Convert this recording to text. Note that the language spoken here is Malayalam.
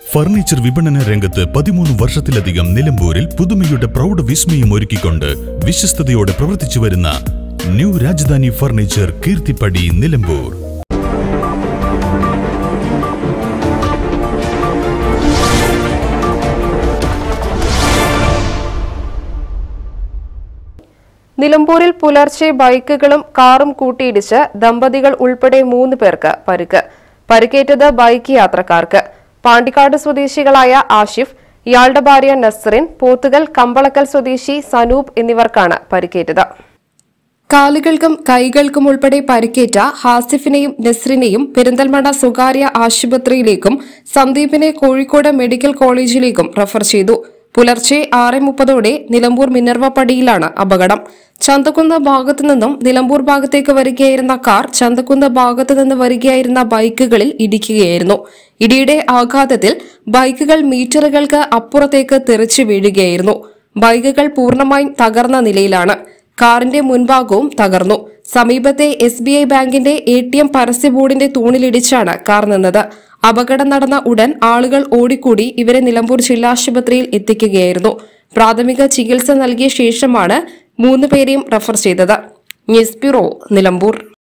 ഫർണിച്ചർ വിപണന രംഗത്ത് 13 വർഷത്തിലധികം നിലമ്പൂരിൽ പുതുമയുടെ പ്രൗഢ വിസ്മയം ഒരുക്കിക്കൊണ്ട് വിശ്വസ്തയോടെ പ്രവർത്തിച്ചു വരുന്ന ന്യൂ രാജധാനി ഫർണിച്ചർ കീർത്തിപ്പടി നിലമ്പൂർ. നിലമ്പൂരിൽ പുലർച്ചെ ബൈക്കുകളും കാറും കൂട്ടിയിടിച്ച് ദമ്പതികൾ ഉൾപ്പെടെ 3 പേർക്ക് പരിക്ക്. പരിക്കേറ്റത് ബൈക്ക് യാത്രക്കാർക്ക്. പാണ്ടിക്കാട് സ്വദേശികളായ ആഷിഫ്, ഇയാളുടെ ഭാര്യ നസ്റിൻ, പോത്തുകൽ കമ്പളക്കൽ സ്വദേശി സനൂപ് എന്നിവർക്കാണ് പരിക്കേറ്റത്. കാലുകൾക്കും കൈകൾക്കും ഉൾപ്പെടെ പരിക്കേറ്റ ഹാസിഫിനെയും നസ്റിനെയും പെരിന്തൽമണ്ണ സ്വകാര്യ ആശുപത്രിയിലേക്കും സന്ദീപിനെ കോഴിക്കോട് മെഡിക്കൽ കോളേജിലേക്കും റഫർ ചെയ്തു. പുലർച്ചെ 6:30 നിലമ്പൂർ മിനർവപ്പടിയിലാണ് അപകടം. ചന്തക്കുന്ന് ഭാഗത്തു നിന്നും നിലമ്പൂർ ഭാഗത്തേക്ക് വരികയായിരുന്ന കാർ ചന്തക്കുന്ന് ഭാഗത്തു നിന്ന് വരികയായിരുന്ന ബൈക്കുകളിൽ ഇടിക്കുകയായിരുന്നു. ഇടിയുടെ ആഘാതത്തിൽ ബൈക്കുകൾ മീറ്ററുകൾക്ക് അപ്പുറത്തേക്ക് തെറിച്ചു വീഴുകയായിരുന്നു. ബൈക്കുകൾ പൂർണ്ണമായും തകർന്ന നിലയിലാണ്. കാറിന്റെ മുൻഭാഗവും തകർന്നു. സമീപത്തെ SBI ബാങ്കിന്റെ ATM പരസ്യ ബോർഡിന്റെ തൂണിലിടിച്ചാണ് കാർ നിന്നത്. അപകടം നടന്ന ഉടൻ ആളുകൾ ഓടിക്കൂടി ഇവരെ നിലമ്പൂർ ജില്ലാശുപത്രിയിൽ എത്തിക്കുകയായിരുന്നു. പ്രാഥമിക ചികിത്സ നൽകിയ ശേഷമാണ് 3 പേരെയും റഫർ ചെയ്തത്. News bureau, Nilambur.